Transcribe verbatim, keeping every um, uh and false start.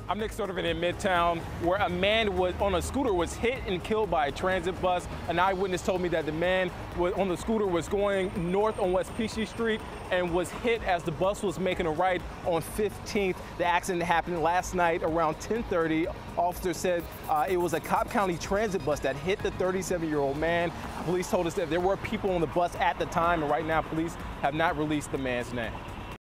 I'm Nick Sodervan in Midtown, where a man was on a scooter was hit and killed by a transit bus. An eyewitness told me that the man was, on the scooter was going north on West Peachtree Street and was hit as the bus was making a right on fifteenth. The accident happened last night around ten thirty. Officers said uh, it was a Cobb County transit bus that hit the thirty-seven-year-old man. Police told us that there were people on the bus at the time, and right now police have not released the man's name.